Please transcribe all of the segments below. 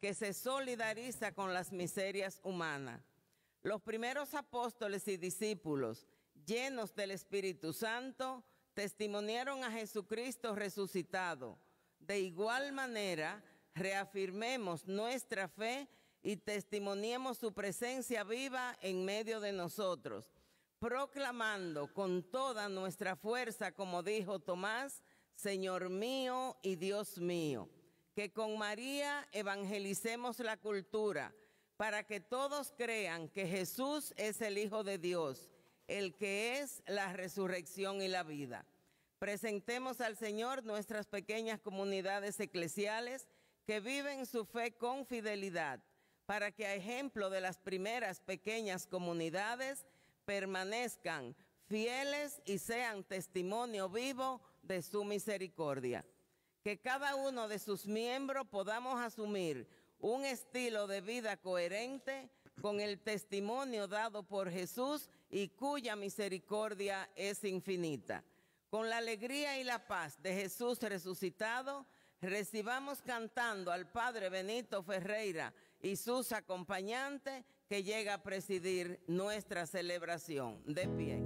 que se solidariza con las miserias humanas. Los primeros apóstoles y discípulos, llenos del Espíritu Santo, testimoniaron a Jesucristo resucitado. De igual manera, reafirmemos nuestra fe y testimoniemos su presencia viva en medio de nosotros, proclamando con toda nuestra fuerza, como dijo Tomás, Señor mío y Dios mío. Que con María evangelicemos la cultura para que todos crean que Jesús es el Hijo de Dios, el que es la resurrección y la vida. Presentemos al Señor nuestras pequeñas comunidades eclesiales que viven su fe con fidelidad, para que a ejemplo de las primeras pequeñas comunidades permanezcan fieles y sean testimonio vivo de su misericordia. Que cada uno de sus miembros podamos asumir un estilo de vida coherente con el testimonio dado por Jesús y cuya misericordia es infinita. Con la alegría y la paz de Jesús resucitado, recibamos cantando al Padre Benito Ferreira y sus acompañantes, que llega a presidir nuestra celebración. De pie.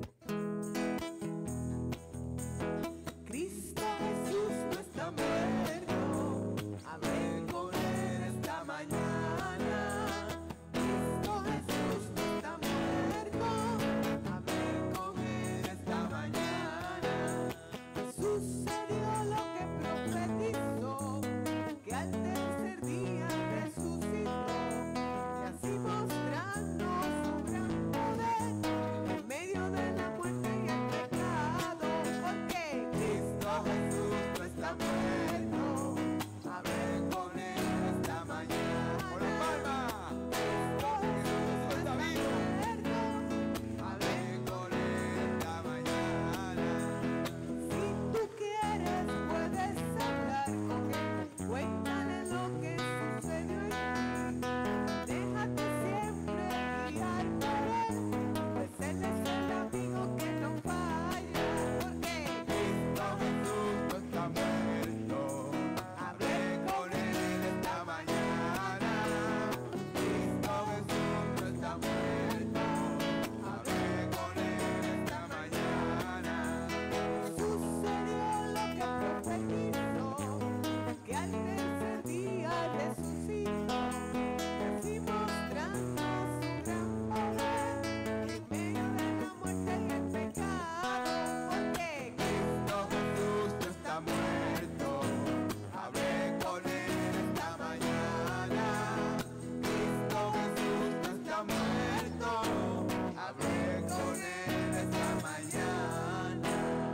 Cristo Jesús no está muerto, hablé con él esta mañana. Cristo Jesús no está muerto, hablé con él esta mañana. Sucedió lo que profetizó, que al tercer día resucitó, y así mostrarnos su gran poder en medio de la muerte y el pecado, porque Cristo Jesús no está muerto, hablé con él esta mañana. ¡Con la palma! Cristo Jesús no está muerto, Hablé con él esta mañana. si tú quieres puedes hablar con él, cuéntale lo que sucedió en ti, déjate siempre guiar por él, pues él es el amigo que no falla, porque Cristo Jesús no está muerto. Hablé con él esta mañana. Cristo Jesús no está muerto. Hablé con él esta mañana. sucedió lo que profetizó, que al tercer día resucitó, y así mostrando su gran poder en medio de la muerte y el pecado, porque Cristo Jesús no está muerto. Hablé con él esta mañana. Cristo Jesús no está muerto. Hablé con él esta mañana.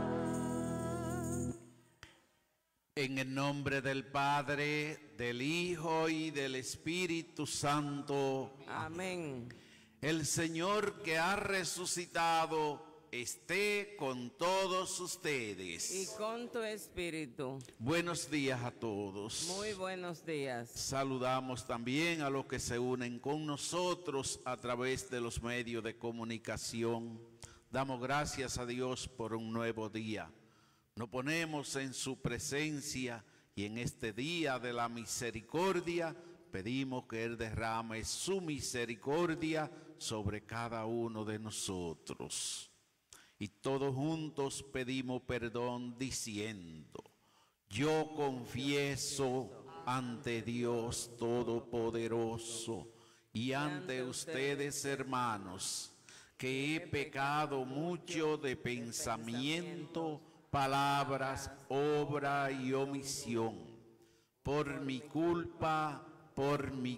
En el nombre del Padre, del Hijo y del Espíritu Santo. Amén. El Señor que ha resucitado esté con todos ustedes. Y con tu espíritu. Buenos días a todos. Muy buenos días. Saludamos también a los que se unen con nosotros a través de los medios de comunicación. Damos gracias a Dios por un nuevo día. Nos ponemos en su presencia y en este día de la misericordia pedimos que Él derrame su misericordia sobre cada uno de nosotros. Y todos juntos pedimos perdón diciendo: yo confieso ante Dios Todopoderoso y ante ustedes, hermanos, que he pecado mucho de pensamiento, palabras, obra y omisión. Por mi culpa, por mi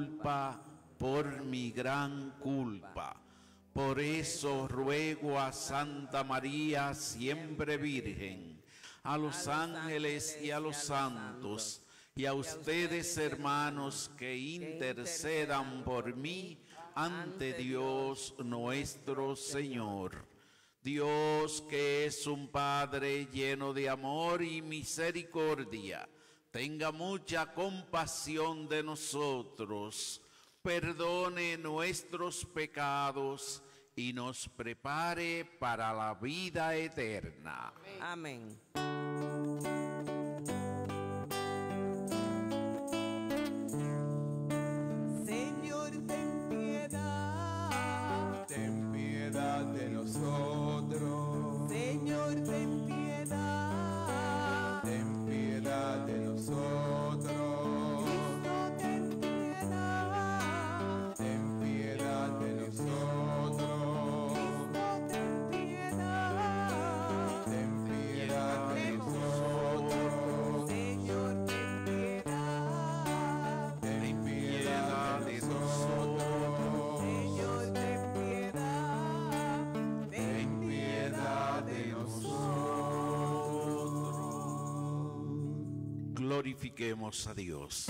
gran culpa. Por eso ruego a Santa María, siempre Virgen, a los ángeles y a los santos, y a ustedes, hermanos, que intercedan por mí ante Dios nuestro Señor. Dios, que es un Padre lleno de amor y misericordia, tenga mucha compasión de nosotros, perdone nuestros pecados y nos prepare para la vida eterna. Amén. glorifiquemos a Dios.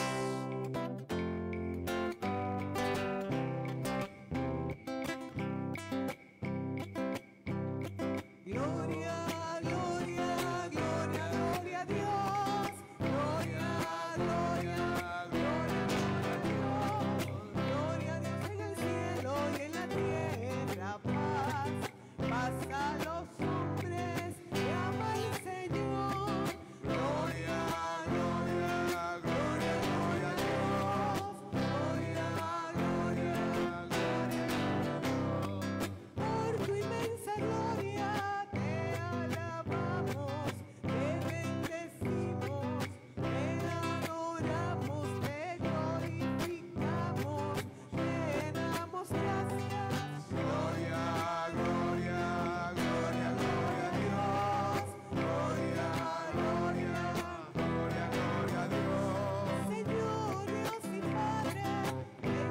Gloria, gloria, gloria, gloria a Dios. Gloria, gloria, gloria, gloria a Dios. Gloria a Dios en el cielo y en la tierra paz. Paz a los hombres que ama el Señor. Gloria, gloria, gloria, gloria a Dios. Gloria, gloria, gloria, gloria a Dios. Por tu inmensa gloria te alabamos, te bendecimos, te adoramos, te glorificamos, te damos gracias. Gloria, gloria, gloria, gloria a Dios. Gloria, gloria, gloria, gloria a Dios. Señor Dios y Padre, Rey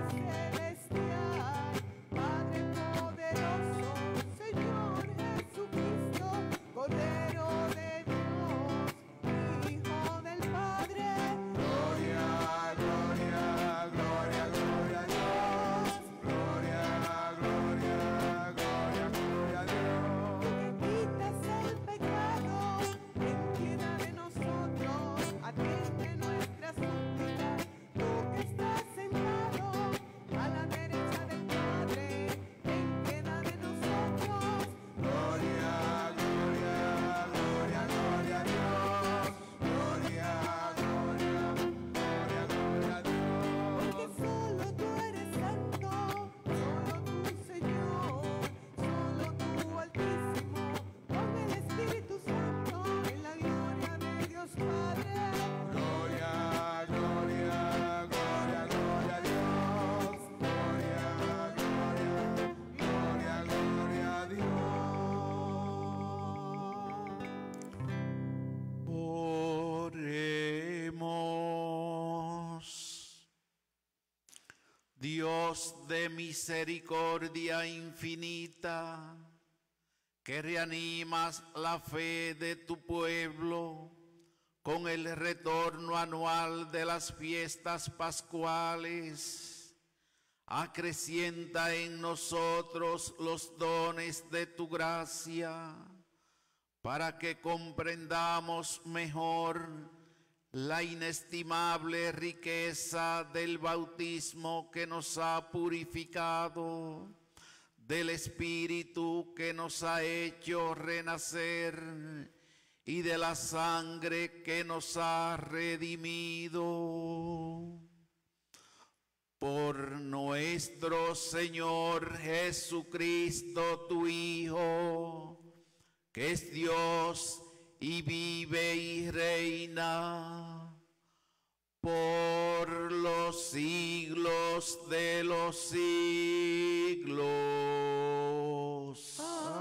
celestial, Padre poderoso, Señor Jesucristo, Cordero de Dios, Hijo del Padre. Gloria, gloria, gloria, gloria a Dios. Gloria, gloria, gloria, gloria a Dios. Tú que quitas el pecado, ten piedad de nosotros, atiende nuestra súplica. Tú que estás sentado a la derecha del Padre, ten piedad de nosotros. Gloria, gloria, gloria, gloria a Dios. Gloria, gloria, gloria, gloria a Dios. Porque solo tú eres santo, solo tú, Señor, solo tú, Altísimo, con el Espíritu Santo, en la gloria de Dios Padre. Gloria, gloria, gloria, gloria a Dios. Gloria, gloria, gloria, gloria a Dios. Oremos. Dios de misericordia infinita, que reanimas la fe de tu pueblo con el retorno anual de las fiestas pascuales, acrecienta en nosotros los dones de tu gracia, para que comprendamos mejor la inestimable riqueza del bautismo que nos ha purificado, del Espíritu que nos ha hecho renacer y de la sangre que nos ha redimido. Por nuestro Señor Jesucristo, tu Hijo, que es Dios y vive y reina por los siglos de los siglos.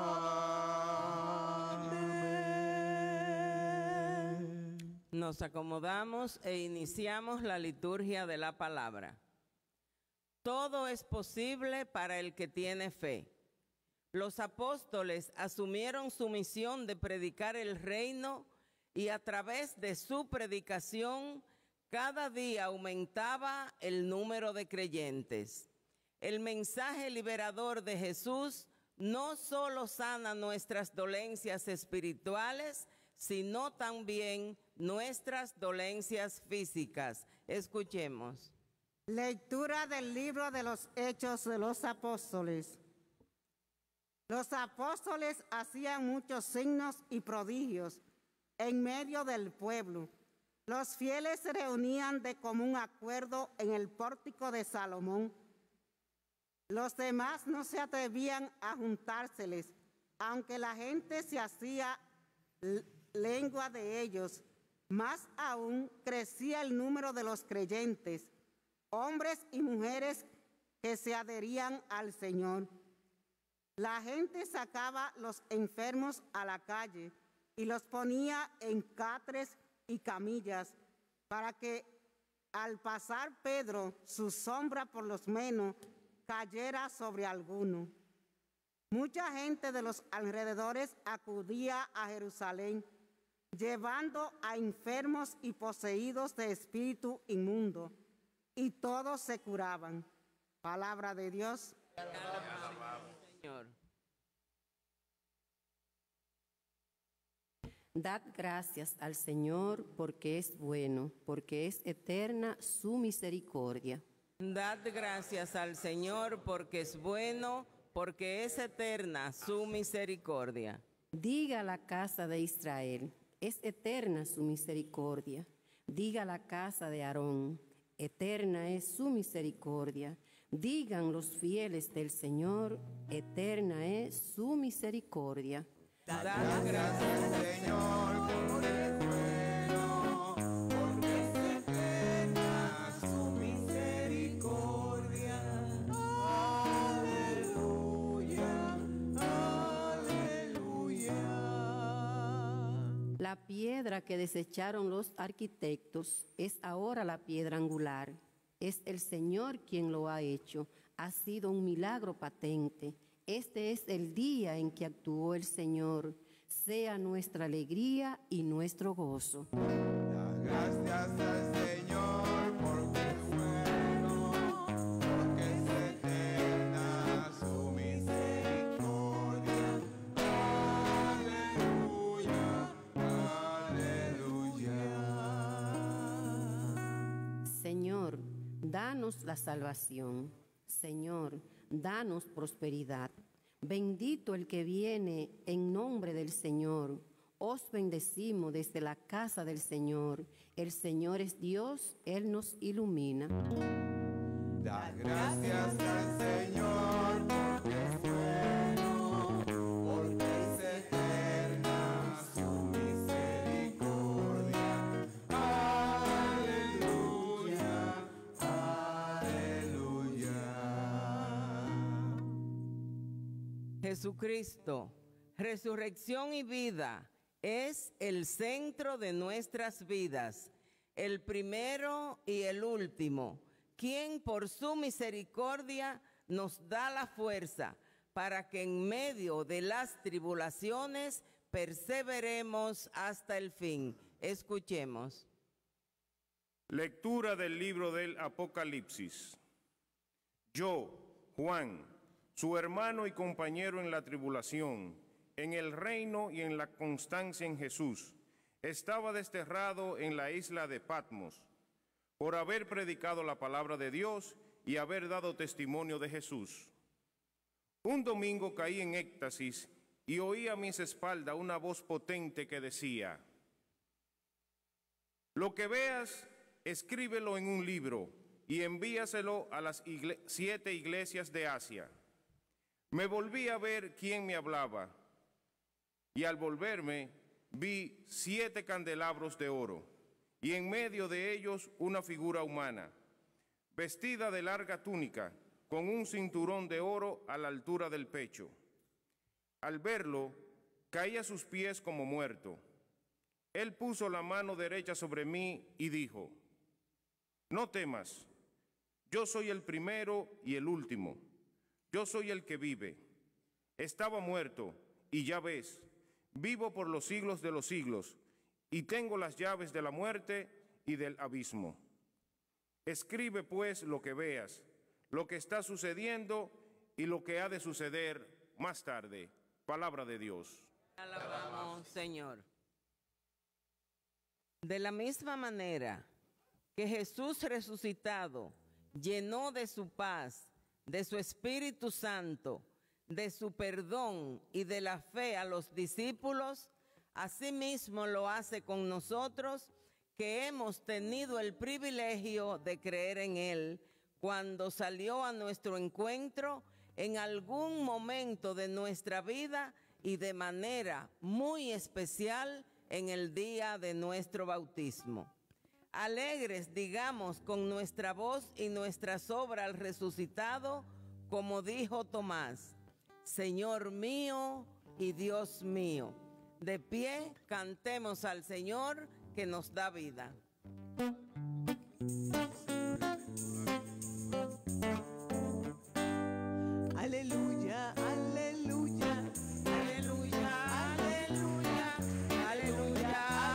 Nos acomodamos e iniciamos la liturgia de la palabra. Todo es posible para el que tiene fe. Los apóstoles asumieron su misión de predicar el reino y a través de su predicación cada día aumentaba el número de creyentes. El mensaje liberador de Jesús no solo sana nuestras dolencias espirituales, sino también nuestras dolencias físicas. Escuchemos. Lectura del libro de los Hechos de los Apóstoles. Los apóstoles hacían muchos signos y prodigios en medio del pueblo. Los fieles se reunían de común acuerdo en el pórtico de Salomón. Los demás no se atrevían a juntárseles, aunque la gente se hacía lengua de ellos. Más aún crecía el número de los creyentes, hombres y mujeres que se adherían al Señor. La gente sacaba los enfermos a la calle y los ponía en catres y camillas, para que al pasar Pedro, su sombra por lo menos cayera sobre alguno. Mucha gente de los alrededores acudía a Jerusalén llevando a enfermos y poseídos de espíritu inmundo, y todos se curaban. Palabra de Dios. Señor. Dad gracias al Señor porque es bueno, porque es eterna su misericordia. Dad gracias al Señor porque es bueno, porque es eterna su misericordia. Diga la casa de Israel, es eterna su misericordia. Diga la casa de Aarón, eterna es su misericordia. Digan los fieles del Señor, eterna es su misericordia. Dad gracias al Señor, porque es bueno, porque es eterna su misericordia. Aleluya, aleluya. La piedra que desecharon los arquitectos es ahora la piedra angular. Es el Señor quien lo ha hecho. Ha sido un milagro patente. Este es el día en que actuó el Señor. Sea nuestra alegría y nuestro gozo. Da gracias al Señor, porque es bueno, porque es eterna su misericordia. Aleluya, aleluya. Señor, danos la salvación. Señor, danos prosperidad. Bendito el que viene en nombre del Señor. Os bendecimos desde la casa del Señor. El Señor es Dios, Él nos ilumina. Da gracias al Señor, porque es bueno, porque es eterna su misericordia. Aleluya, aleluya. Jesucristo, resurrección y vida, es el centro de nuestras vidas, el primero y el último, quien por su misericordia nos da la fuerza para que en medio de las tribulaciones perseveremos hasta el fin. Escuchemos. Lectura del libro del Apocalipsis. Yo, Juan, su hermano y compañero en la tribulación, en el reino y en la constancia en Jesús, estaba desterrado en la isla de Patmos, por haber predicado la palabra de Dios y haber dado testimonio de Jesús. Un domingo caí en éxtasis y oí a mis espaldas una voz potente que decía: lo que veas, escríbelo en un libro y envíaselo a las 7 iglesias de Asia. Me volví a ver quién me hablaba, y al volverme vi 7 candelabros de oro, y en medio de ellos una figura humana, vestida de larga túnica, con un cinturón de oro a la altura del pecho. Al verlo, caí a sus pies como muerto. Él puso la mano derecha sobre mí y dijo: no temas, yo soy el primero y el último. Yo soy el que vive. Estaba muerto, y ya ves, vivo por los siglos de los siglos, y tengo las llaves de la muerte y del abismo. Escribe pues lo que veas, lo que está sucediendo y lo que ha de suceder más tarde. Palabra de Dios. Alabamos, Señor. De la misma manera que Jesús resucitado llenó de su paz, de su Espíritu Santo, de su perdón y de la fe a los discípulos, asimismo lo hace con nosotros, que hemos tenido el privilegio de creer en Él cuando salió a nuestro encuentro en algún momento de nuestra vida y de manera muy especial en el día de nuestro bautismo. Alegres, digamos, con nuestra voz y nuestra obra al resucitado, como dijo Tomás: Señor mío y Dios mío. De pie, cantemos al Señor que nos da vida. Aleluya, aleluya, Aleluya, aleluya, aleluya,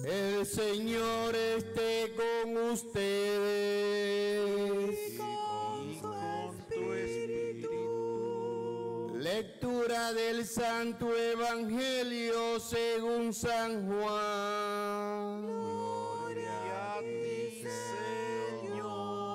El Señor esté con ustedes. Y con tu espíritu. Lectura del Santo Evangelio según San Juan. Gloria a ti, Señor.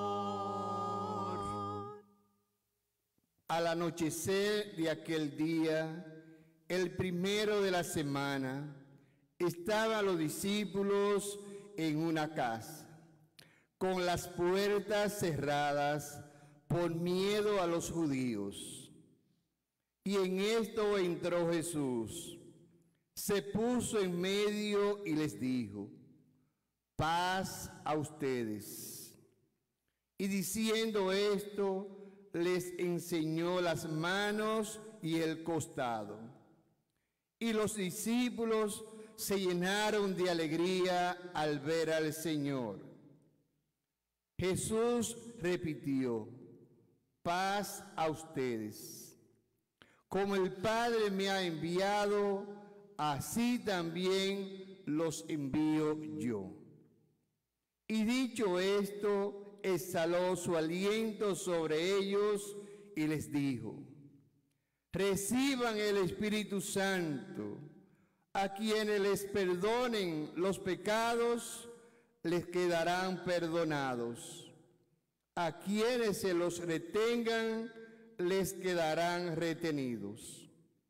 Al anochecer de aquel día, el primero de la semana, estaban los discípulos en una casa, con las puertas cerradas por miedo a los judíos. Y en esto entró Jesús, se puso en medio y les dijo: paz a ustedes. Y diciendo esto, les enseñó las manos y el costado. Y los discípulos se llenaron de alegría al ver al Señor. Jesús repitió: paz a ustedes. Como el Padre me ha enviado, así también los envío yo. Y dicho esto, exhaló su aliento sobre ellos y les dijo: reciban el Espíritu Santo. A quienes les perdonen los pecados, les quedarán perdonados. A quienes se los retengan, les quedarán retenidos.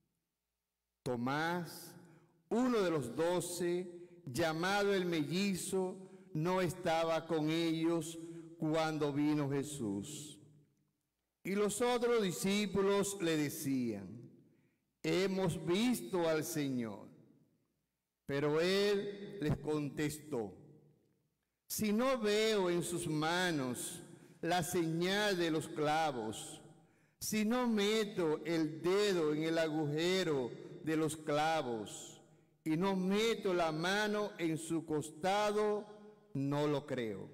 Tomás, uno de los 12, llamado el mellizo, no estaba con ellos cuando vino Jesús. Y los otros discípulos le decían: hemos visto al Señor. Pero él les contestó: si no veo en sus manos la señal de los clavos, si no meto el dedo en el agujero de los clavos y no meto la mano en su costado, no lo creo.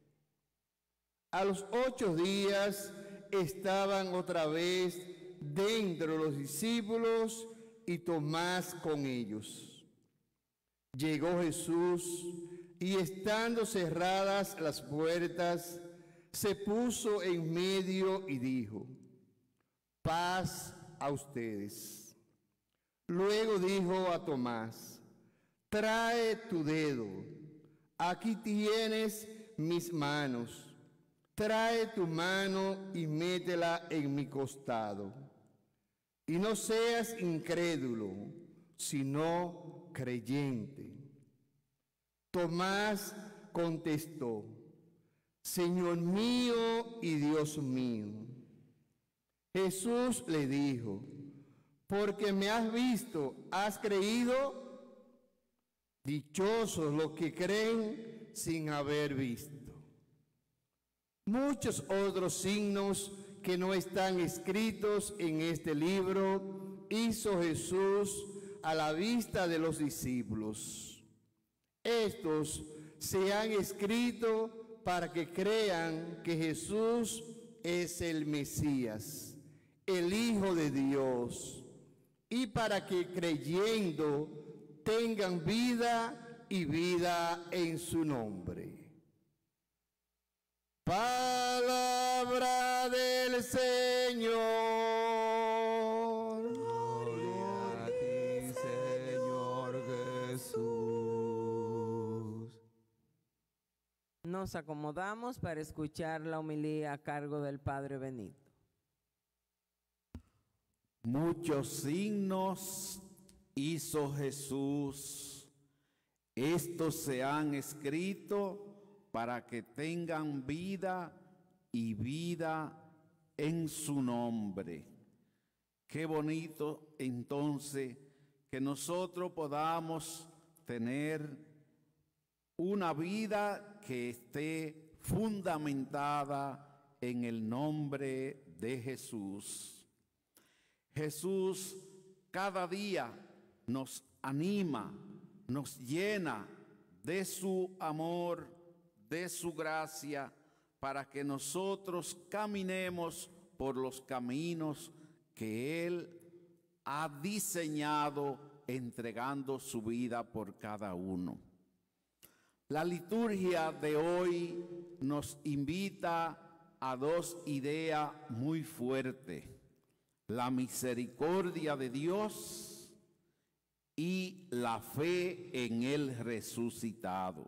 A los 8 días estaban otra vez dentro los discípulos y Tomás con ellos. Llegó Jesús y estando cerradas las puertas, se puso en medio y dijo: paz a ustedes. Luego dijo a Tomás: trae tu dedo, aquí tienes mis manos. Trae tu mano y métela en mi costado. Y no seas incrédulo, sino creyente. Tomás contestó: Señor mío y Dios mío. Jesús le dijo: porque me has visto, ¿has creído? Dichosos los que creen sin haber visto. Muchos otros signos que no están escritos en este libro hizo Jesús a la vista de los discípulos. Estos se han escrito para que crean que Jesús es el Mesías, el Hijo de Dios, y para que creyendo tengan vida y vida en su nombre. Palabra del Señor. Gloria a ti, Señor Jesús. Nos acomodamos para escuchar la homilía a cargo del Padre Benito. Muchos signos hizo Jesús. Estos se han escrito para que tengan vida y vida en su nombre. Qué bonito entonces que nosotros podamos tener una vida que esté fundamentada en el nombre de Jesús. Jesús cada día nos anima, nos llena de su amor, de su gracia, para que nosotros caminemos por los caminos que Él ha diseñado, entregando su vida por cada uno. La liturgia de hoy nos invita a dos ideas muy fuertes: la misericordia de Dios y la fe en el resucitado.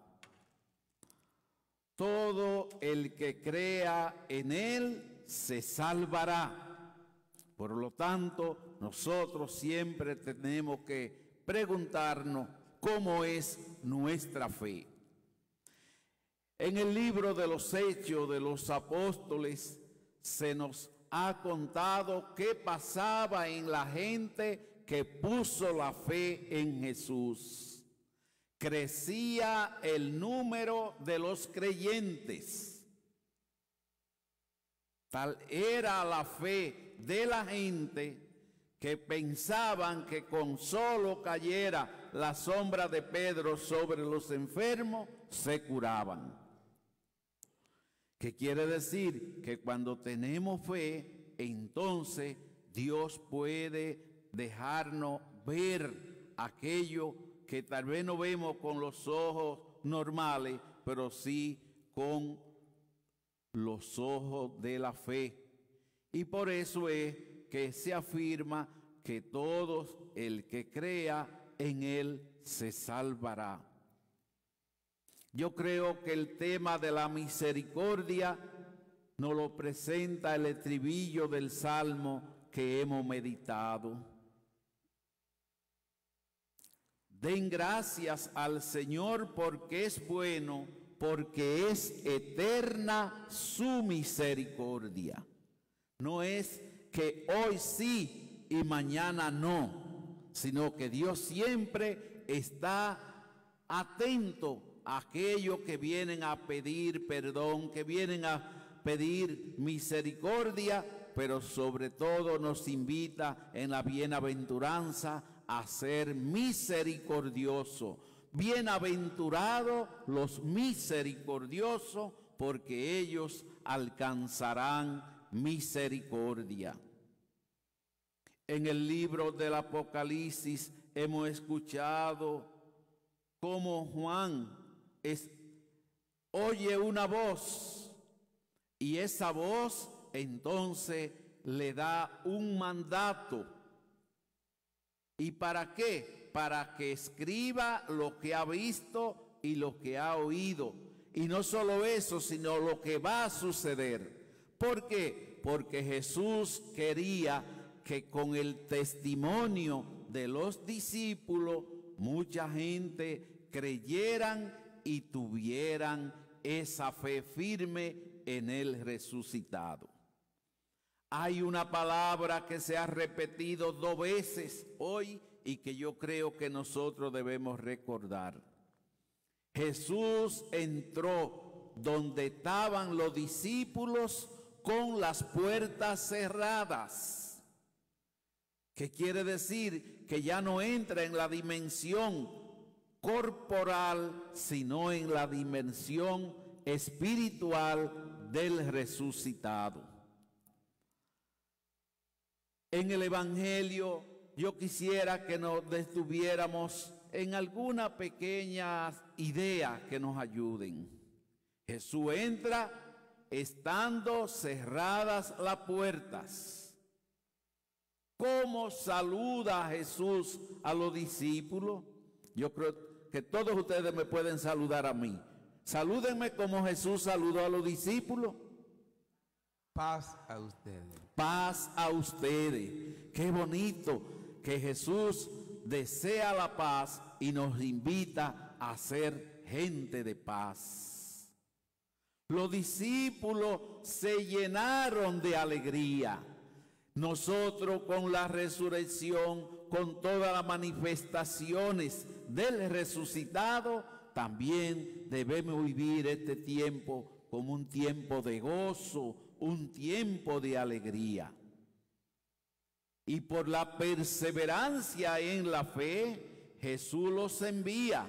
Todo el que crea en Él se salvará. Por lo tanto, nosotros siempre tenemos que preguntarnos cómo es nuestra fe. En el libro de los Hechos de los Apóstoles se nos ha contado qué pasaba en la gente que puso la fe en Jesús. Crecía el número de los creyentes. Tal era la fe de la gente que pensaban que con solo cayera la sombra de Pedro sobre los enfermos, se curaban. ¿Qué quiere decir? Que cuando tenemos fe, entonces Dios puede dejarnos ver aquello que tal vez no vemos con los ojos normales, pero sí con los ojos de la fe. Y por eso es que se afirma que todo el que crea en Él se salvará. Yo creo que el tema de la misericordia nos lo presenta el estribillo del Salmo que hemos meditado. Den gracias al Señor porque es bueno, porque es eterna su misericordia. No es que hoy sí y mañana no, sino que Dios siempre está atento a aquellos que vienen a pedir perdón, que vienen a pedir misericordia, pero sobre todo nos invita en la bienaventuranza a ser misericordioso. Bienaventurados los misericordiosos, porque ellos alcanzarán misericordia. En el libro del Apocalipsis hemos escuchado cómo Juan oye una voz, y esa voz entonces le da un mandato. ¿Y para qué? Para que escriba lo que ha visto y lo que ha oído. Y no solo eso, sino lo que va a suceder. ¿Por qué? Porque Jesús quería que con el testimonio de los discípulos mucha gente creyeran y tuvieran esa fe firme en el resucitado. Hay una palabra que se ha repetido 2 veces hoy y que yo creo que nosotros debemos recordar. Jesús entró donde estaban los discípulos con las puertas cerradas. ¿Qué quiere decir? Que ya no entra en la dimensión corporal, sino en la dimensión espiritual del resucitado. En el Evangelio yo quisiera que nos detuviéramos en alguna pequeña idea que nos ayuden. Jesús entra estando cerradas las puertas. ¿Cómo saluda Jesús a los discípulos? Yo creo que todos ustedes me pueden saludar a mí. Salúdenme como Jesús saludó a los discípulos. Paz a ustedes. Paz a ustedes. Qué bonito que Jesús desea la paz y nos invita a ser gente de paz. Los discípulos se llenaron de alegría. Nosotros con la resurrección, con todas las manifestaciones del resucitado, también debemos vivir este tiempo como un tiempo de gozo, un tiempo de alegría. Y por la perseverancia en la fe, Jesús los envía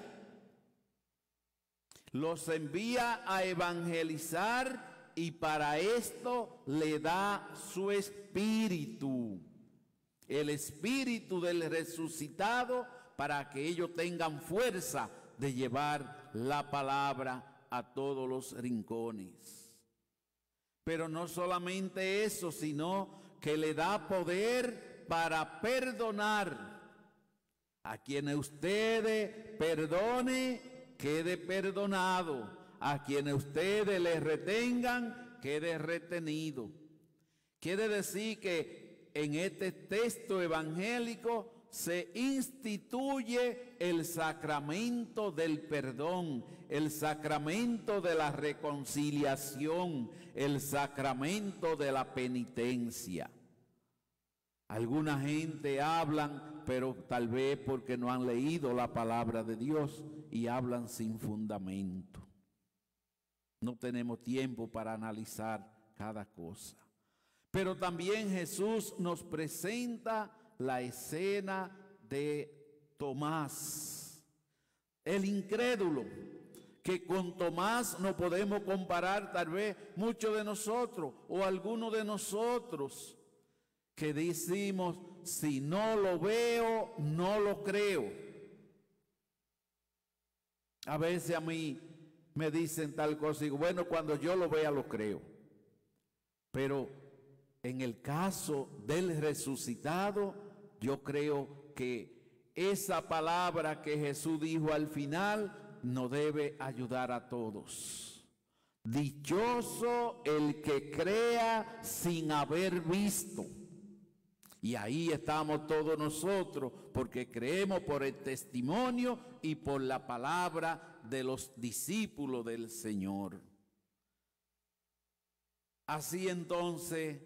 a evangelizar, y para esto le da su espíritu, el espíritu del resucitado, para que ellos tengan fuerza de llevar la palabra a todos los rincones. Pero no solamente eso, sino que le da poder para perdonar. A quienes ustedes perdone, quede perdonado. A quienes ustedes les retengan, quede retenido. Quiere decir que en este texto evangélico se instituye el sacramento del perdón, el sacramento de la reconciliación, el sacramento de la penitencia. Alguna gente hablan, pero tal vez porque no han leído la palabra de Dios y hablan sin fundamento. No tenemos tiempo para analizar cada cosa. Pero también Jesús nos presenta la escena de Tomás, el incrédulo, que con Tomás no podemos comparar tal vez muchos de nosotros o algunos de nosotros que decimos, si no lo veo, no lo creo. A veces a mí me dicen tal cosa y digo, bueno, cuando yo lo vea lo creo. Pero en el caso del resucitado, yo creo que esa palabra que Jesús dijo al final nos debe ayudar a todos. Dichoso el que crea sin haber visto. Y ahí estamos todos nosotros, porque creemos por el testimonio y por la palabra de los discípulos del Señor. Así entonces,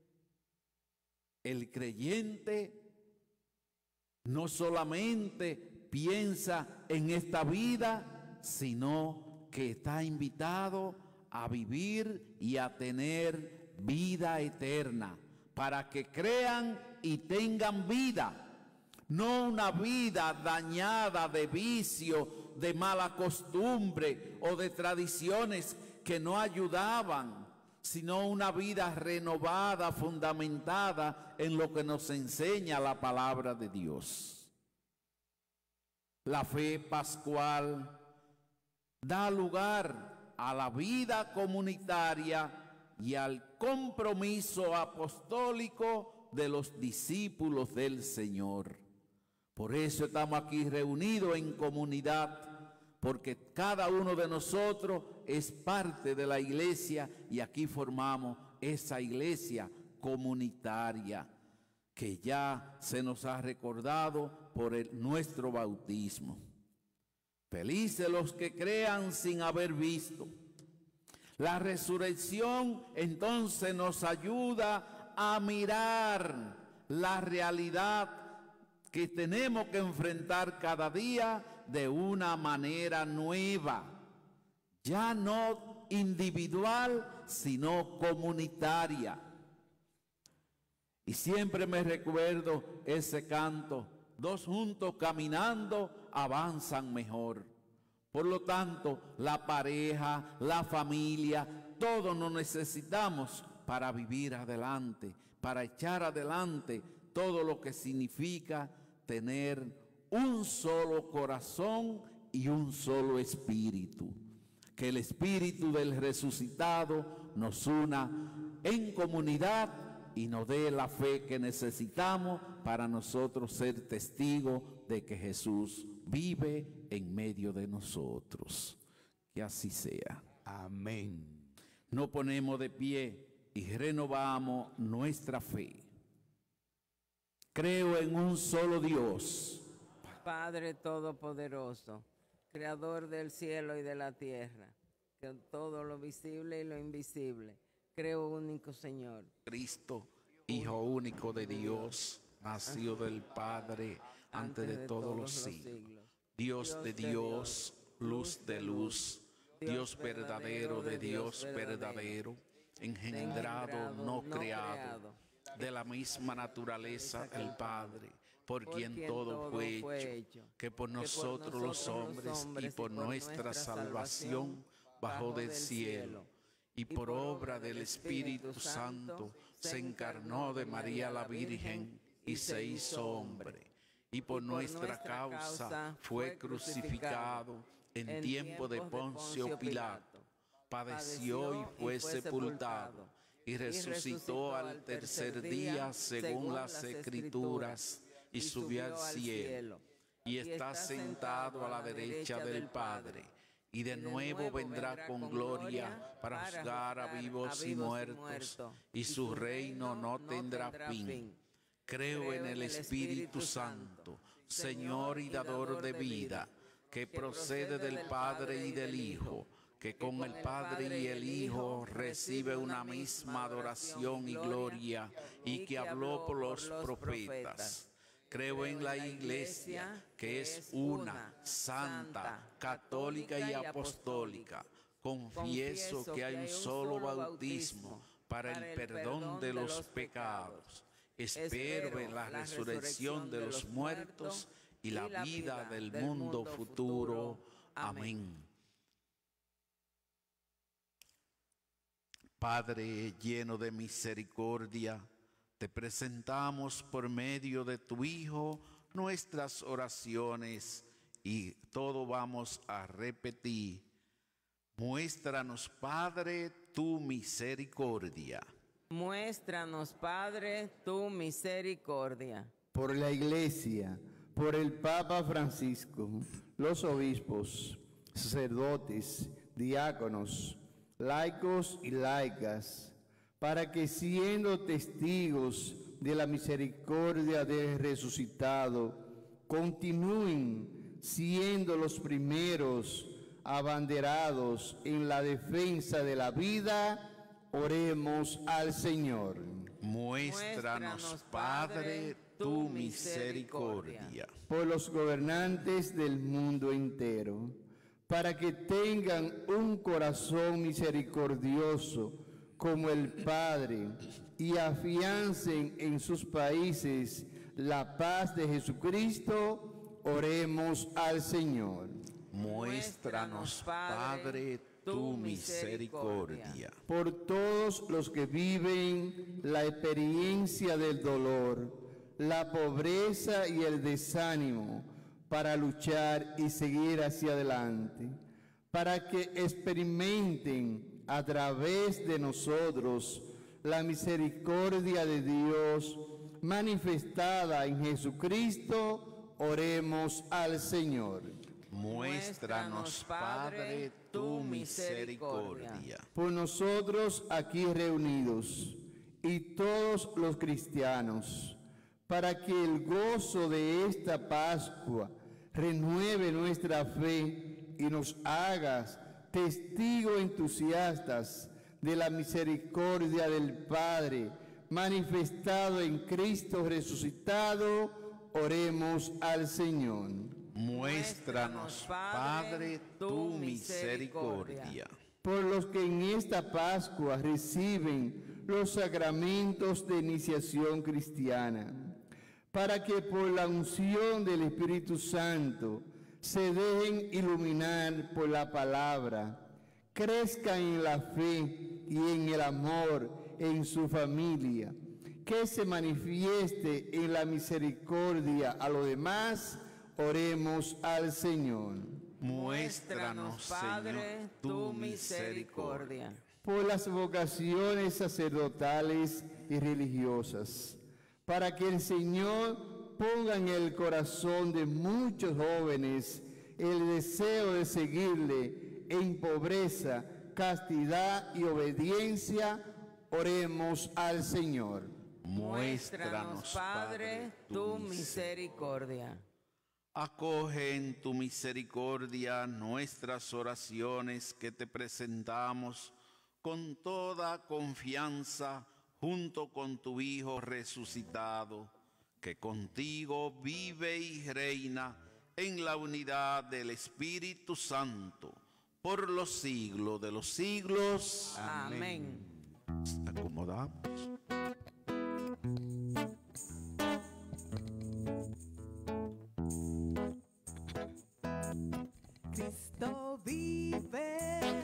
el creyente no solamente piensa en esta vida, sino que está invitado a vivir y a tener vida eterna, para que crean y tengan vida, no una vida dañada de vicio, de mala costumbre o de tradiciones que no ayudaban, sino una vida renovada, fundamentada en lo que nos enseña la palabra de Dios. La fe pascual da lugar a la vida comunitaria y al compromiso apostólico de los discípulos del Señor. Por eso estamos aquí reunidos en comunidad, porque cada uno de nosotros es parte de la iglesia y aquí formamos esa iglesia comunitaria que ya se nos ha recordado por nuestro bautismo. Felices los que crean sin haber visto. La resurrección entonces nos ayuda a mirar la realidad que tenemos que enfrentar cada día de una manera nueva, ya no individual, sino comunitaria. Y siempre me recuerdo ese canto, dos juntos caminando avanzan mejor. Por lo tanto, la pareja, la familia, todos nos necesitamos para vivir adelante, para echar adelante todo lo que significa tener un solo corazón y un solo espíritu. Que el espíritu del resucitado nos una en comunidad y nos dé la fe que necesitamos para nosotros ser testigos de que Jesús vive en medio de nosotros. Que así sea. Amén. Nos ponemos de pie y renovamos nuestra fe. Creo en un solo Dios, Padre Todopoderoso, Creador del cielo y de la tierra, que todo lo visible y lo invisible, creo único Señor. Cristo, Hijo único de Dios, nacido del Padre antes de todos los siglos. Dios de Dios, luz de luz, Dios verdadero de Dios verdadero, engendrado, no creado, de la misma naturaleza el Padre, por quien todo fue hecho, que por nosotros los hombres y por nuestra salvación bajó del cielo, y por obra del Espíritu Santo se encarnó de María la Virgen y se hizo hombre, y por nuestra causa fue crucificado en tiempo de Poncio Pilato, padeció y fue sepultado, y resucitó al tercer día según las Escrituras, y subió al cielo, y está sentado a la derecha del Padre, y de nuevo vendrá con gloria para juzgar a vivos y muertos, y su reino no tendrá fin. Creo en el Espíritu Santo, Señor y dador de vida, que procede del Padre y del Hijo, que con el Padre y el Hijo recibe una misma adoración y gloria, y que habló por los profetas. Creo en la Iglesia, que es una, santa, católica y apostólica. Confieso que hay un solo bautismo para el perdón de los pecados. Espero en la resurrección de los muertos y la vida del mundo futuro. Amén. Padre lleno de misericordia, te presentamos por medio de tu Hijo nuestras oraciones y todo vamos a repetir. Muéstranos, Padre, tu misericordia. Muéstranos, Padre, tu misericordia. Por la Iglesia, por el Papa Francisco, los obispos, sacerdotes, diáconos, laicos y laicas, para que siendo testigos de la misericordia del resucitado, continúen siendo los primeros abanderados en la defensa de la vida. Oremos al Señor. Muéstranos, Padre, tu misericordia. Por los gobernantes del mundo entero, para que tengan un corazón misericordioso como el Padre y afiancen en sus países la paz de Jesucristo, oremos al Señor. Muéstranos, Padre, tu misericordia. Por todos los que viven la experiencia del dolor, la pobreza y el desánimo, para luchar y seguir hacia adelante, para que experimenten a través de nosotros la misericordia de Dios manifestada en Jesucristo, oremos al Señor. Muéstranos, Padre, tu misericordia. Por nosotros aquí reunidos y todos los cristianos, para que el gozo de esta Pascua renueve nuestra fe y nos hagas testigos entusiastas de la misericordia del Padre manifestado en Cristo resucitado, oremos al Señor. Muéstranos, Padre, tu misericordia. Por los que en esta Pascua reciben los sacramentos de iniciación cristiana, para que por la unción del Espíritu Santo se dejen iluminar por la palabra, crezcan en la fe y en el amor en su familia, que se manifieste en la misericordia a los demás, oremos al Señor. Muéstranos, Padre, tu misericordia. Por las vocaciones sacerdotales y religiosas, para que el Señor ponga en el corazón de muchos jóvenes el deseo de seguirle en pobreza, castidad y obediencia, oremos al Señor. Muéstranos, Padre, tu misericordia. Acoge en tu misericordia nuestras oraciones que te presentamos con toda confianza junto con tu Hijo resucitado, que contigo vive y reina en la unidad del Espíritu Santo, por los siglos de los siglos. Amén. Nos acomodamos. Cristo vive,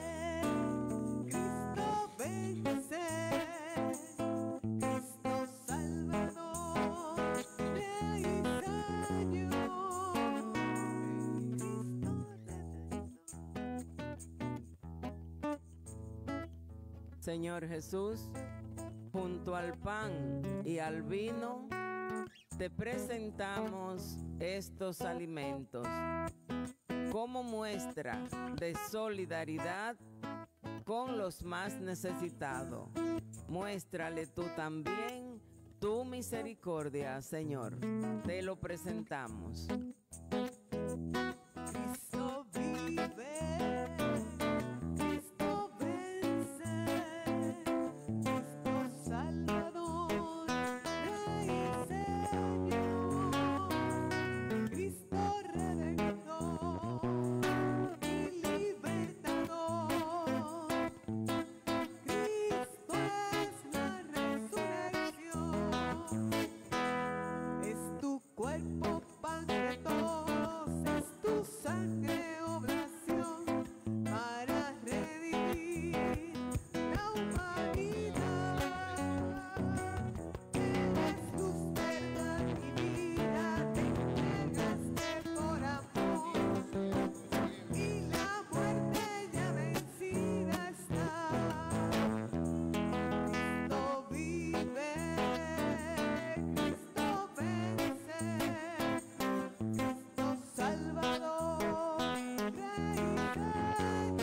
Cristo vence, Cristo Salvador, Rey y Señor, Cristo Redentor. Señor Jesús, junto al pan y al vino, te presentamos estos alimentos como muestra de solidaridad con los más necesitados. Muéstrale tú también tu misericordia, Señor. Te lo presentamos. Cristo vive, Cristo vence, Cristo Salvador, Rey Señor, Cristo Redentor y Libertador. Cristo es la resurrección, es tu cuerpo pan de todos, es tu sangre oblación para redimir la humanidad. Eres luz, verdad y vida, te entregaste por amor y la muerte ya vencida está. Cristo vive, Cristo vence, Cristo Salvador, Rey Señor,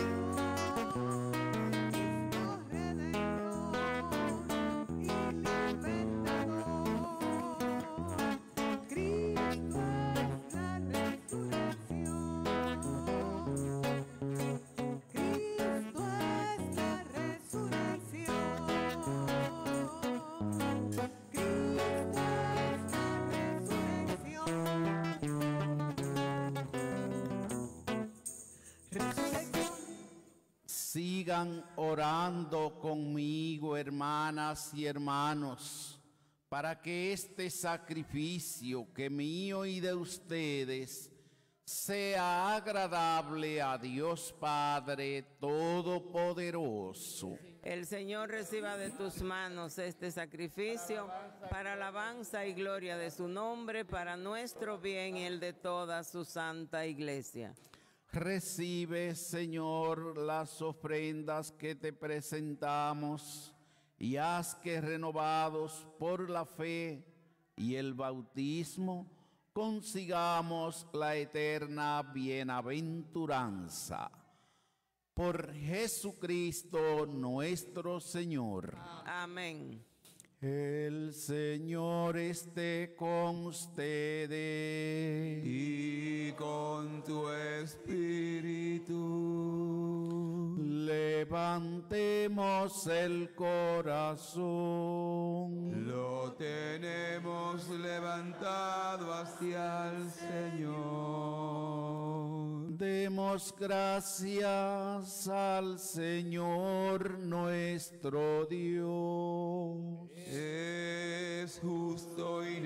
Cristo Redentor y Libertador. Cristo es la resurrección. Cristo es la resurrección. Cristo es la resurrección. Sigan orando conmigo, hermanas y hermanos, para que este sacrificio que mío y de ustedes sea agradable a Dios Padre Todopoderoso. El Señor reciba de tus manos este sacrificio para alabanza y gloria de su nombre, para nuestro bien y el de toda su santa iglesia. Recibe, Señor, las ofrendas que te presentamos y haz que, renovados por la fe y el bautismo, consigamos la eterna bienaventuranza. Por Jesucristo nuestro Señor. Amén. El Señor esté con ustedes. Y con tu espíritu. Levantemos el corazón. Lo tenemos levantado hacia el Señor. Demos gracias al Señor nuestro Dios. Es justo y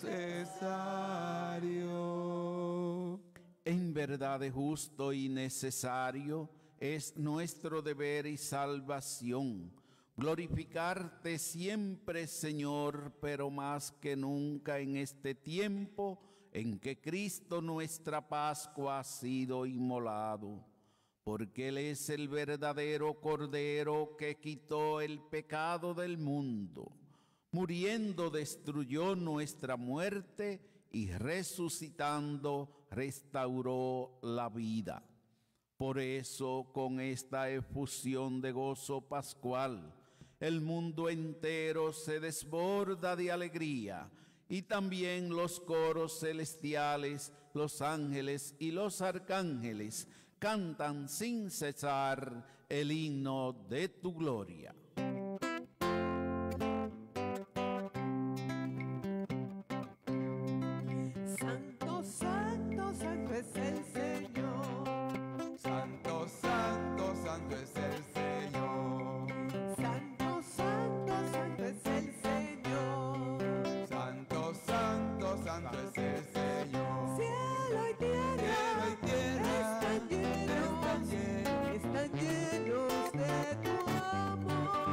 necesario. En verdad es justo y necesario, es nuestro deber y salvación. Glorificarte siempre, Señor, pero más que nunca en este tiempo en que Cristo nuestra Pascua ha sido inmolado. Porque Él es el verdadero Cordero que quitó el pecado del mundo. Muriendo destruyó nuestra muerte y resucitando restauró la vida. Por eso, con esta efusión de gozo pascual, el mundo entero se desborda de alegría, y también los coros celestiales, los ángeles y los arcángeles cantan sin cesar el himno de tu gloria. Santo, santo, santo es el Señor. Santo, santo, santo es el Señor. Santo, santo, santo es el Señor. Santo, santo, santo es el Señor. Cielo y tierra, están llenos de tu amor.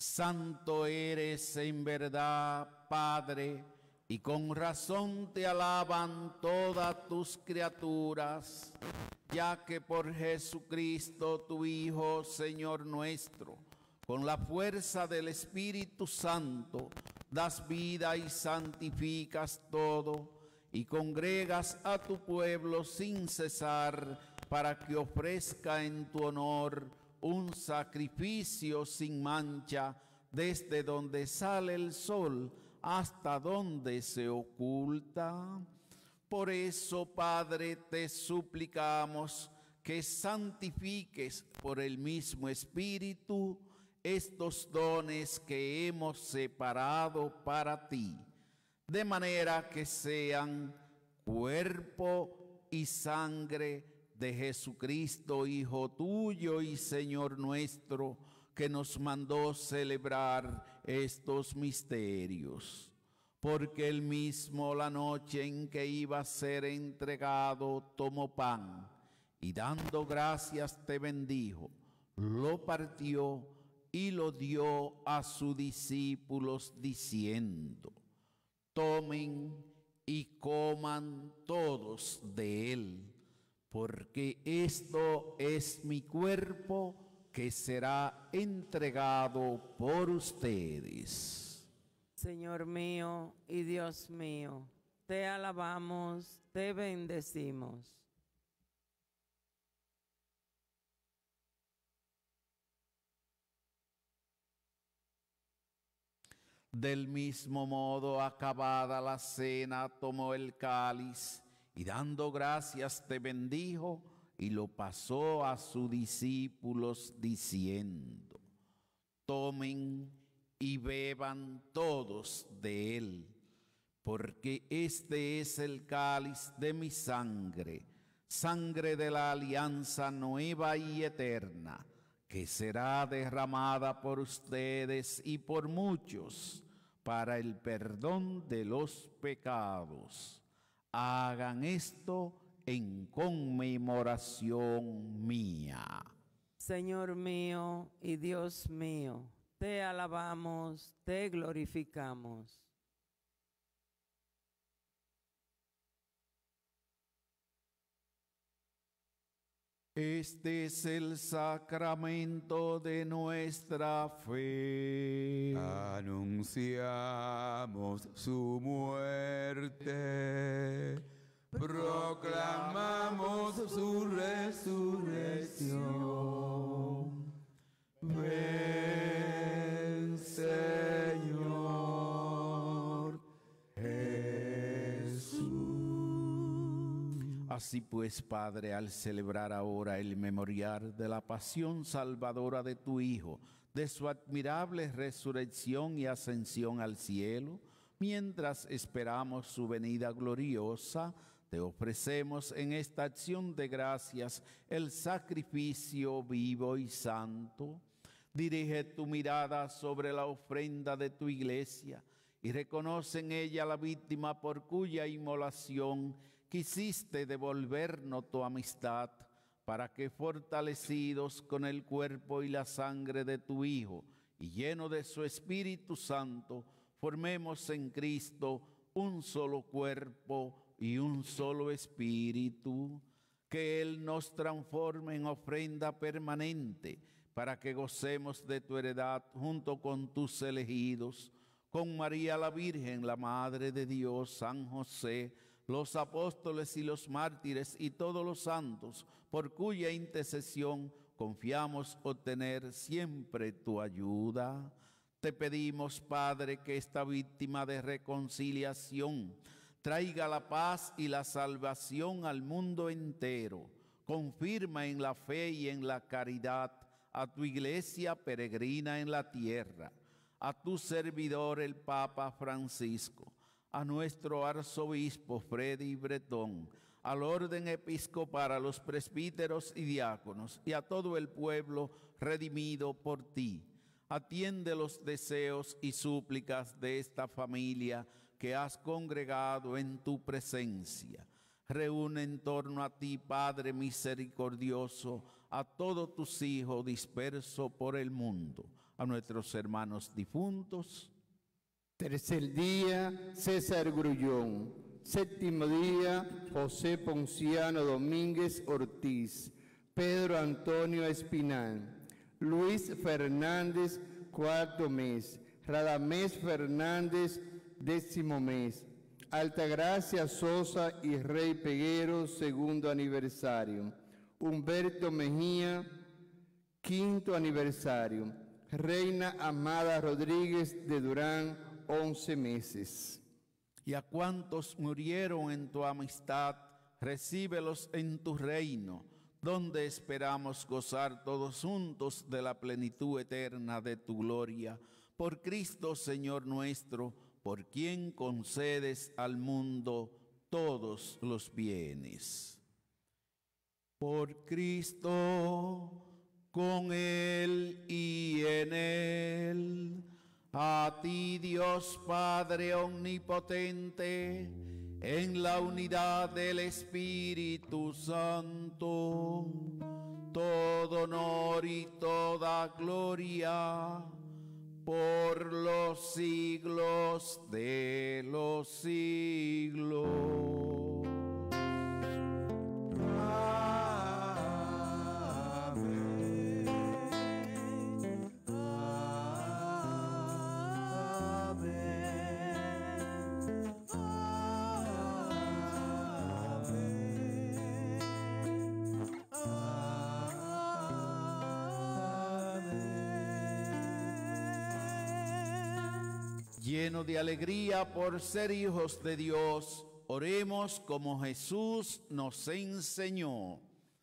Santo eres en verdad, Padre, y con razón te alaban todas tus criaturas, ya que por Jesucristo, tu Hijo, Señor nuestro, con la fuerza del Espíritu Santo, das vida y santificas todo, y congregas a tu pueblo sin cesar, para que ofrezca en tu honor un sacrificio sin mancha, desde donde sale el sol hasta donde se oculta. Por eso, Padre, te suplicamos que santifiques por el mismo Espíritu estos dones que hemos separado para ti, de manera que sean cuerpo y sangre de Jesucristo, Hijo tuyo y Señor nuestro, que nos mandó celebrar estos misterios. Porque él mismo, la noche en que iba a ser entregado, tomó pan y dando gracias te bendijo, lo partió y lo dio a sus discípulos diciendo: tomen y coman todos de él, porque esto es mi cuerpo que será entregado por ustedes. Señor mío y Dios mío, te alabamos, te bendecimos. Del mismo modo, acabada la cena, tomó el cáliz y dando gracias te bendijo y lo pasó a sus discípulos diciendo: tomen y beban todos de él, porque este es el cáliz de mi sangre, sangre de la alianza nueva y eterna, que será derramada por ustedes y por muchos para el perdón de los pecados. Hagan esto en conmemoración mía. Señor mío y Dios mío, te alabamos, te glorificamos. Este es el sacramento de nuestra fe. Anunciamos su muerte, proclamamos su resurrección. Ven, Señor Jesús. Así pues, Padre, al celebrar ahora el memorial de la pasión salvadora de tu Hijo, de su admirable resurrección y ascensión al cielo, mientras esperamos su venida gloriosa, te ofrecemos en esta acción de gracias el sacrificio vivo y santo. Dirige tu mirada sobre la ofrenda de tu iglesia y reconoce en ella la víctima por cuya inmolación quisiste devolvernos tu amistad, para que fortalecidos con el cuerpo y la sangre de tu Hijo y lleno de su Espíritu Santo, formemos en Cristo un solo cuerpo y un solo espíritu. Que Él nos transforme en ofrenda permanente, para que gocemos de tu heredad junto con tus elegidos, con María la Virgen, la Madre de Dios, San José, los apóstoles y los mártires y todos los santos, por cuya intercesión confiamos obtener siempre tu ayuda. Te pedimos, Padre, que esta víctima de reconciliación traiga la paz y la salvación al mundo entero. Confirma en la fe y en la caridad a tu iglesia peregrina en la tierra, a tu servidor el Papa Francisco, a nuestro arzobispo Freddy Bretón, al orden episcopal, a los presbíteros y diáconos, y a todo el pueblo redimido por ti. Atiende los deseos y súplicas de esta familia que has congregado en tu presencia. Reúne en torno a ti, Padre misericordioso, a todos tus hijos dispersos por el mundo, a nuestros hermanos difuntos. Tercer día, César Grullón. Séptimo día, José Ponciano Domínguez Ortiz. Pedro Antonio Espinal. Luis Fernández, cuarto mes. Radamés Fernández, 10º mes. Altagracia Sosa y Rey Peguero, 2º aniversario. Humberto Mejía, 5º aniversario. Reina Amada Rodríguez de Durán, 11 meses. Y a cuantos murieron en tu amistad, recíbelos en tu reino, donde esperamos gozar todos juntos de la plenitud eterna de tu gloria. Por Cristo, Señor nuestro, por quien concedes al mundo todos los bienes. Por Cristo, con Él y en Él, a ti Dios Padre omnipotente, en la unidad del Espíritu Santo, todo honor y toda gloria por los siglos de los siglos. Lleno de alegría por ser hijos de Dios, oremos como Jesús nos enseñó.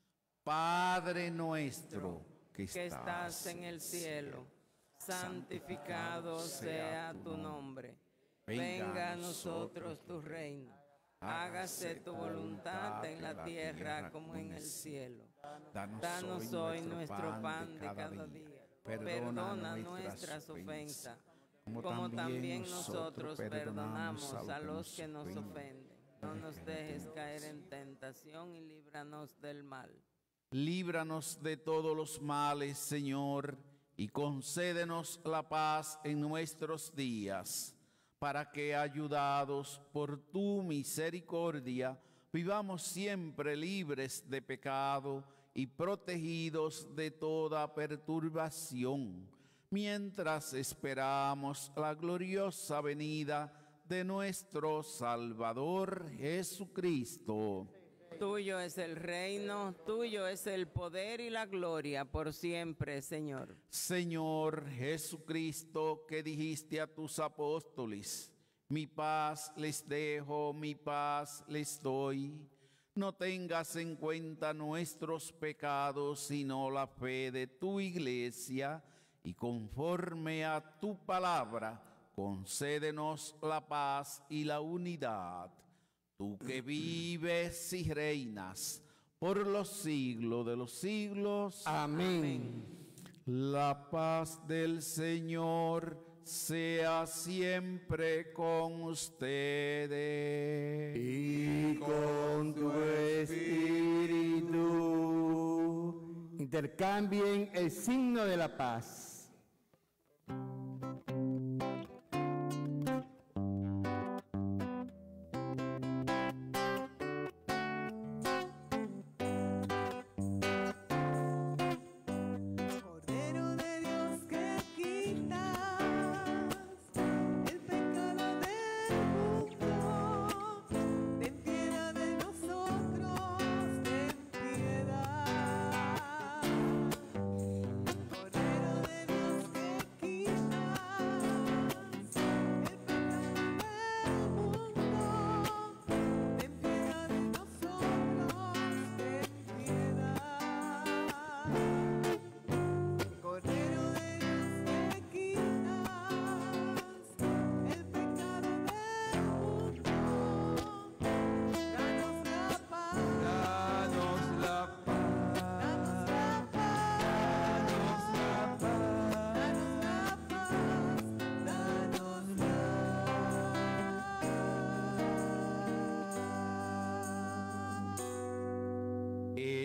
Padre nuestro que estás en el cielo, santificado sea tu nombre. Venga a nosotros tu reino. Hágase tu voluntad en la tierra como en el cielo. Danos hoy nuestro pan de cada día. Perdona nuestras ofensas, como también nosotros perdonamos a los que nos ofenden. No nos dejes caer en tentación y líbranos del mal. Líbranos de todos los males, Señor, y concédenos la paz en nuestros días, para que, ayudados por tu misericordia, vivamos siempre libres de pecado y protegidos de toda perturbación, mientras esperamos la gloriosa venida de nuestro Salvador Jesucristo. Tuyo es el reino, tuyo es el poder y la gloria por siempre, Señor. Señor Jesucristo, que dijiste a tus apóstoles, mi paz les dejo, mi paz les doy. No tengas en cuenta nuestros pecados, sino la fe de tu iglesia, y conforme a tu palabra, concédenos la paz y la unidad. Tú que vives y reinas por los siglos de los siglos. Amén. La paz del Señor sea siempre con ustedes. Y con tu espíritu. Intercambien el signo de la paz. Cordero de Dios que quitas el pecado del mundo, ten piedad de nosotros, ten piedad. Cordero de Dios que quitas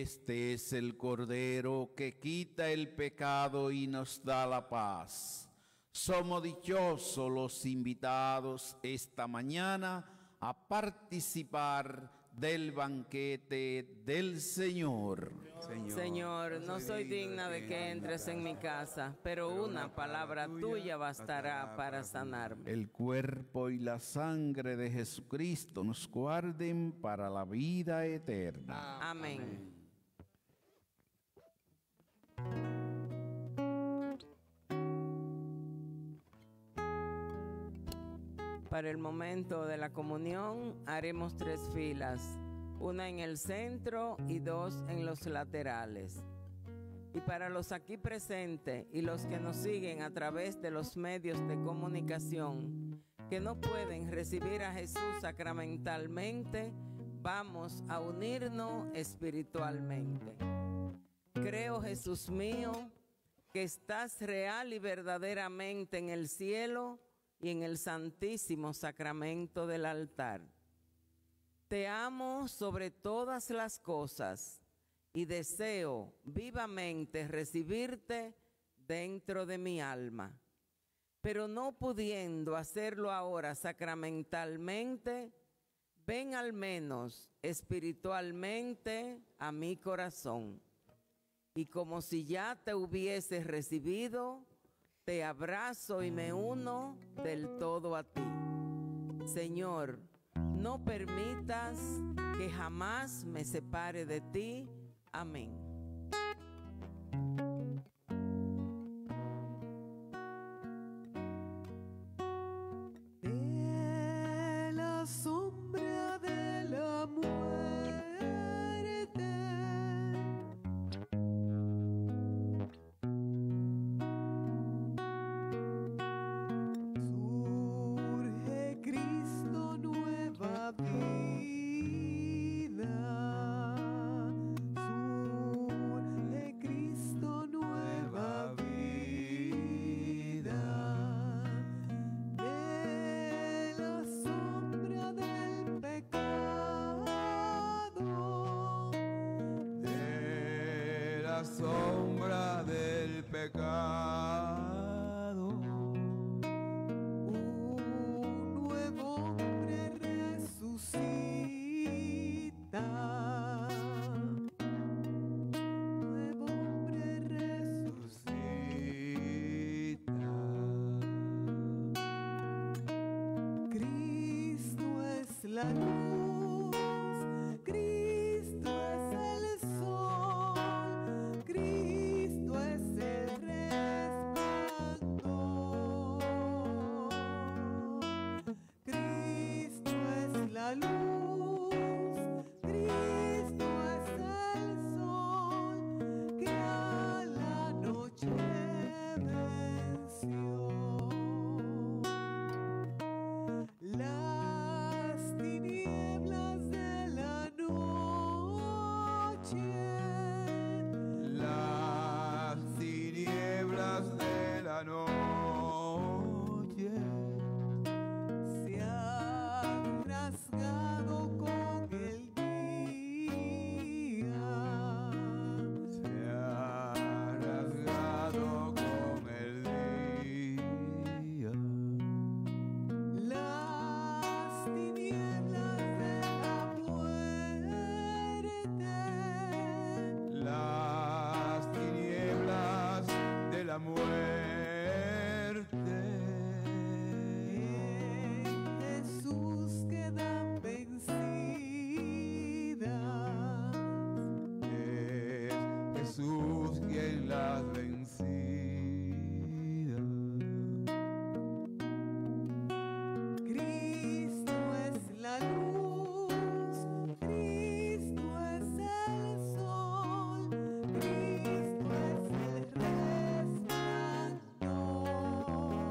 Este es el Cordero que quita el pecado y nos da la paz. Somos dichosos los invitados esta mañana a participar del banquete del Señor. Señor, no soy digna de que entres en mi casa, pero una palabra tuya bastará para sanarme. El cuerpo y la sangre de Jesucristo nos guarden para la vida eterna. Amén. Para el momento de la comunión haremos 3 filas, una en el centro y 2 en los laterales. Y para los aquí presentes y los que nos siguen a través de los medios de comunicación que no pueden recibir a Jesús sacramentalmente, vamos a unirnos espiritualmente. Creo, Jesús mío, que estás real y verdaderamente en el cielo y en el santísimo sacramento del altar. Te amo sobre todas las cosas y deseo vivamente recibirte dentro de mi alma. Pero no pudiendo hacerlo ahora sacramentalmente, ven al menos espiritualmente a mi corazón. Y como si ya te hubieses recibido, te abrazo y me uno del todo a ti. Señor, no permitas que jamás me separe de ti. Amén. De la sombra de la muerte surge Cristo nueva vida. Surge Cristo nueva vida. De la sombra del pecado. De la sombra del pecado, Un nuevo hombre resucita. Nuevo hombre resucita. Cristo es la luz, Cristo es el sol, Cristo es el resplandor. Cristo es la luz, Cristo es el sol que a la noche venció. Las tinieblas de la noche, las tinieblas de la noche se han rasgado con el día. se han rasgado con el día. Las tinieblas de la muerte, Las tinieblas de la muerte en Jesús quedan vencidas. es Jesús quien las vencida. Cristo es la luz, Cristo es el sol, Cristo es el resplandor.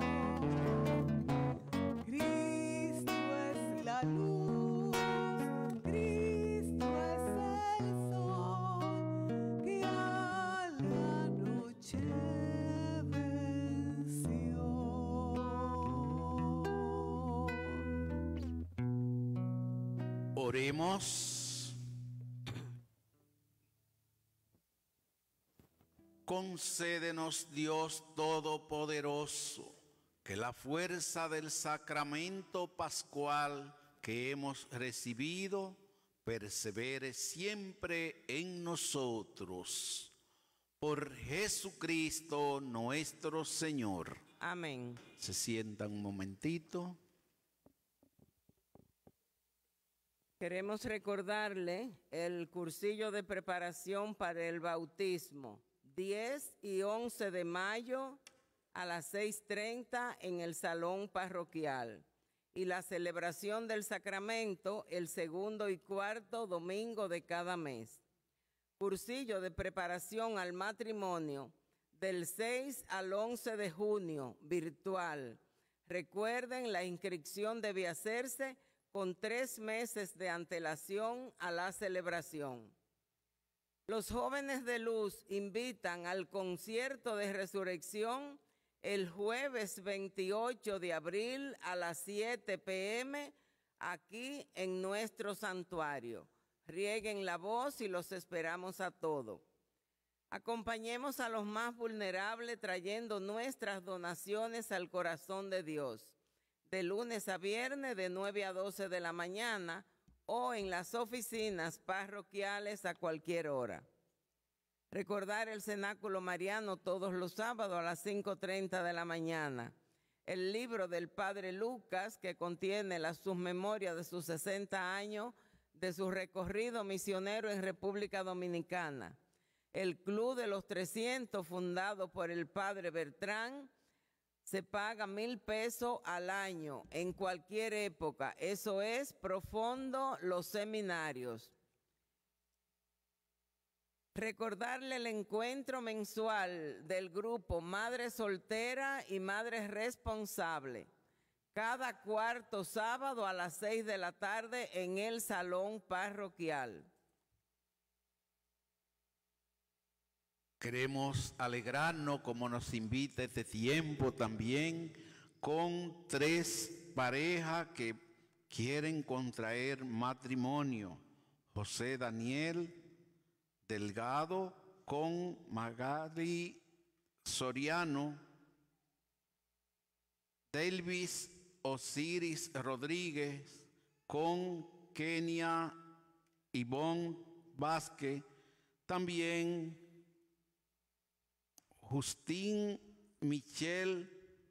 Cristo es la luz, Cristo es el sol que a la noche venció. Oremos. concédenos, Dios Todopoderoso, que la fuerza del sacramento pascual que hemos recibido persevere siempre en nosotros. Por Jesucristo nuestro Señor. Amén. Se sientan un momentito. Queremos recordarle el cursillo de preparación para el bautismo, 10 y 11 de mayo a las 6:30 en el salón parroquial, y la celebración del sacramento el segundo y cuarto domingo de cada mes. Cursillo de preparación al matrimonio del 6 al 11 de junio, virtual. Recuerden, la inscripción debe hacerse con 3 meses de antelación a la celebración. Los jóvenes de luz invitan al concierto de resurrección el jueves 28 de abril a las 7 p.m. aquí en nuestro santuario. Rieguen la voz y los esperamos a todos. Acompañemos a los más vulnerables trayendo nuestras donaciones al corazón de Dios, de lunes a viernes de 9 a 12 de la mañana o en las oficinas parroquiales a cualquier hora. Recordar el cenáculo mariano todos los sábados a las 5:30 de la mañana. El libro del Padre Lucas, que contiene la submemoria de sus 60 años de su recorrido misionero en República Dominicana. El Club de los 300, fundado por el Padre Bertrán, se paga 1,000 pesos al año en cualquier época. Eso es profundo los seminarios. Recordarle el encuentro mensual del grupo Madre Soltera y Madre Responsable, cada cuarto sábado a las 6 de la tarde en el salón parroquial. Queremos alegrarnos, como nos invita este tiempo también, con 3 parejas que quieren contraer matrimonio. José Daniel Delgado con Magali Soriano, Delvis Osiris Rodríguez con Kenia Ivonne Vázquez, también Justín Michel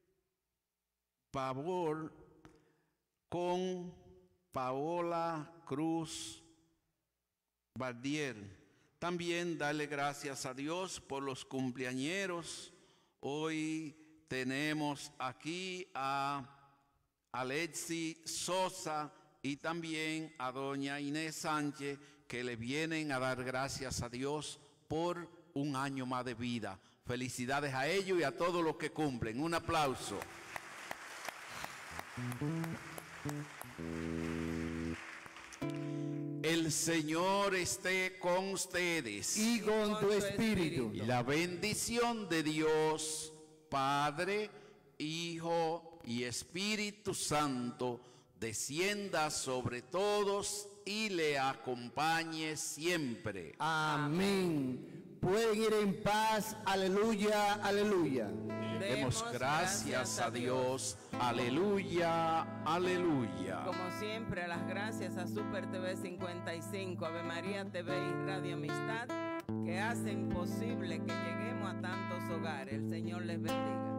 Pavor con Paola Cruz Bardier. También darle gracias a Dios por los cumpleañeros. Hoy tenemos aquí a Alexi Sosa y también a doña Inés Sánchez, que le vienen a dar gracias a Dios por un año más de vida. Felicidades a ellos y a todos los que cumplen. Un aplauso. El Señor esté con ustedes. Y con tu espíritu. Y la bendición de Dios, Padre, Hijo y Espíritu Santo, descienda sobre todos y le acompañe siempre. Amén. Pueden ir en paz. Aleluya, aleluya. Demos gracias a Dios. Aleluya, aleluya. Como siempre, las gracias a Super TV 55, Ave María TV y Radio Amistad, que hacen posible que lleguemos a tantos hogares. El Señor les bendiga.